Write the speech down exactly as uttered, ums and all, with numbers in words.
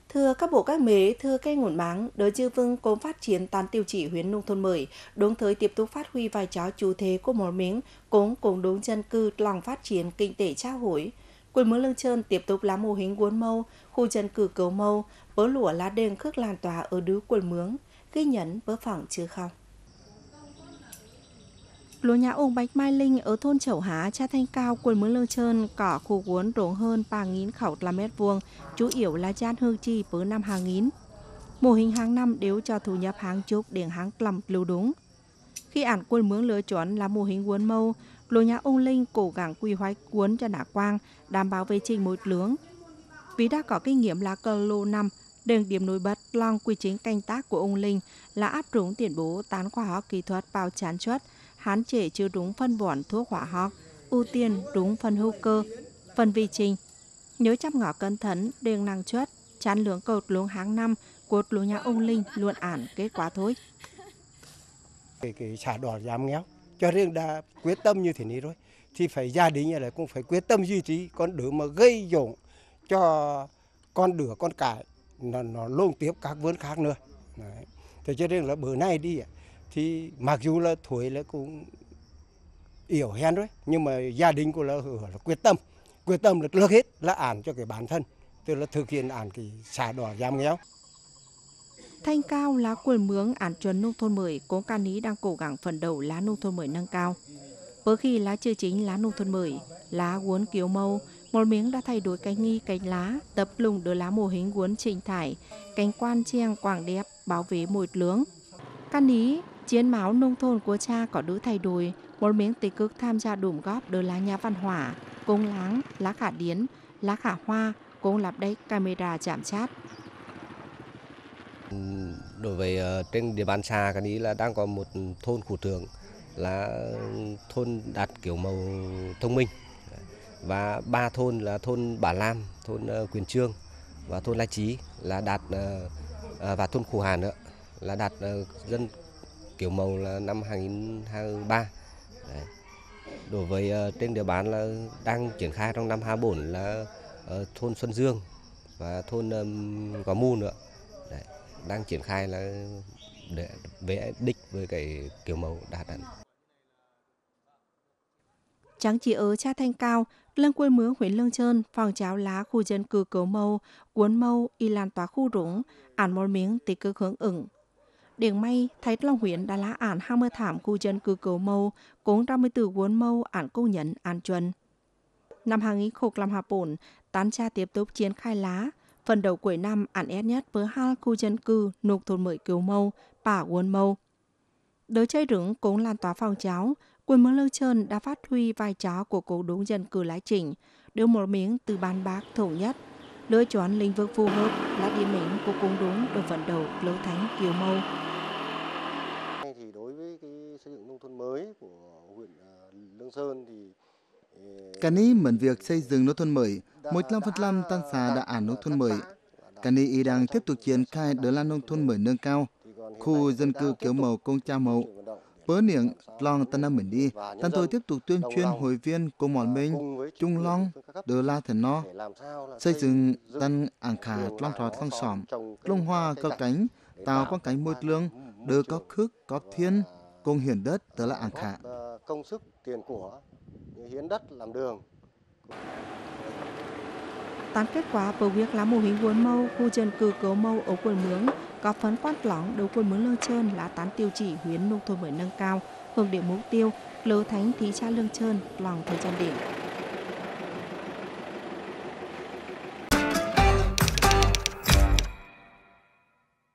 Thưa các bộ các mế, thưa cây nguồn máng, đỡ chư vưng cũng phát triển tán tiêu chỉ huyện nông thôn mới, đồng thời tiếp tục phát huy vai trò chủ thể của một miếng, cũng cùng đúng dân cư lòng phát triển kinh tế xã hội. Quận Mương Lương Sơn tiếp tục là mô hình cuốn mâu, khu dân cư cầu mâu, bớ lụa lá đền khước lan tỏa ở đứ quận Mương, ghi nhấn bớ phẳng chứ không. Lúa nhà ông Bạch Mai Linh ở thôn Chẩu Há, Cha Thanh Cao, quận Mương Lương Sơn có khu vốn rộng hơn ba nghìn khẩu là mét vuông, chủ yếu là gian hương chi với năm hàng nghìn. Mô hình hàng năm đều cho thu nhập hàng chục đến hàng trăm lưu đúng. Khi ảnh quận Mương lựa chọn là mô hình cuốn mâu, lúa nhà ông Linh cố gắng quy hoạch cuốn cho đá quang, đảm bảo vệ sinh môi trường. Vì đã có kinh nghiệm là cờ lô năm, đường điểm nổi bật lòng quy trình canh tác của ông Linh là áp dụng tiến bộ tán khoa học kỹ thuật vào sản xuất, hạn chế chưa đúng phân bón thuốc hóa học, ưu tiên đúng phân hữu cơ, phân vi sinh. Nhớ chăm ngõ cẩn thận, đường năng suất, sản lượng cột lúa hàng năm của lúa nhà ông Linh luôn ản kết quả thôi. Cái, cái xã đỏ giảm nghèo, cho nên đã quyết tâm như thế này rồi, thì phải gia đình là cũng phải quyết tâm duy trì con đứa mà gây dụng cho con đứa con cái nó nó lông tiếp các vườn khác nữa. Đấy. Thế cho nên là bữa nay đi thì mặc dù là tuổi là cũng yếu hèn rồi, nhưng mà gia đình của là, là quyết tâm, quyết tâm là trước hết là án cho cái bản thân, tức là thực hiện án cái xã đỏ giảm nghèo. Thanh Cao là quận Mương án chuẩn nông thôn mới, cố can ý đang cố gắng phấn đấu lá nông thôn mới nâng cao. Với khi lá chưa chính lá nông thôn mới, lá uốn kiểu màu, một miếng đã thay đổi cánh nghi cánh lá, tập lùng đưa lá mô hình uốn trình thải, cánh quan chiang quảng đẹp, bảo vệ môi trường. Can ý, chiến máu nông thôn của cha có đứa thay đổi, một miếng tích cực tham gia đùm góp đưa lá nhà văn hóa, công láng, lá khả điến, lá khả hoa, cũng lắp đáy camera chạm sát. Đối với uh, trên địa bàn xã cáiนี้là đang có một thôn khu trưởng là thôn đạt kiểu màu thông minh, và ba thôn là thôn Bà Lam, thôn uh, Quyền Trương và thôn Lai Chí là đạt uh, uh, và thôn Khù Hà nữa là đạt uh, dân kiểu màu là năm hai nghìn không trăm hai mươi ba. Đấy. Đối với uh, trên địa bàn là đang triển khai trong năm hai nghìn không trăm hai mươi tư là uh, thôn Xuân Dương và thôn um, Quả Mu nữa. Đấy. Đang triển khai là để về đích với cái kiểu mẫu đạt đắn. Chẳng chỉ ở Cha Thanh Cao, lân quê Mương huyện Lương Sơn, phòng cháo lá khu dân cư cấu mâu, cuốn mâu, y lan tỏa khu rủng, ản một miếng tích cực hướng ứng. Điển may, Thái Long huyện đã lá ản hai mươi thảm khu dân cư cấu mâu, cũng năm mươi tư cuốn mâu ản công nhận ản chuẩn. Năm hai nghìn không trăm hai mươi tư, tán cha tiếp tục triển khai lá, phần đầu cuối năm ản ép nhất với hai khu dân cư nộp thôn mới cấu mâu, bả cuốn mâu. Đới cháy rừng cũng lan tỏa phòng cháo, quận Mương Lương Sơn đã phát huy vai trò của cổ đúng dân cư lái chỉnh, đưa một miếng từ bàn bạc thống nhất, lựa chọn lĩnh vực phù hợp là điểm mình của cung đúng được vận đầu lấu thánh kiều mâu. Thì đối với cái xây dựng nông thôn mới của huyện Lương Sơn thì cái này mượn việc xây dựng nông thôn mới, một trăm phần trăm tan xã đã án nông thôn mới. Cái này đang tiếp tục triển khai đỡ là nông thôn mới nâng cao, khu dân cư kiểu màu công cha màu. Bớ niệm lòng tân năm mình đi, tân tôi tiếp tục tuyên truyền hội viên của mọi mình, chung long, đỡ la thần no, xây dựng tân ảng khả long thọt long sỏm, lông hoa cao cánh, tạo quang cánh môi trường, đỡ có khước, có thiên, cùng hiển đất đỡ là ảng khả. Công sức, tiền của, hiến đất làm đường. Tán kết quả của việc làm mô hình cuốn mâu, khu dân cư cấu mâu ở quận Mương có phấn quan trọng đầu quận Mương Lương Sơn là tán tiêu chỉ huyện nông thôn mới nâng cao, hướng đến mục tiêu lỡ thánh thị xã Lương Sơn lòng thời gian điểm.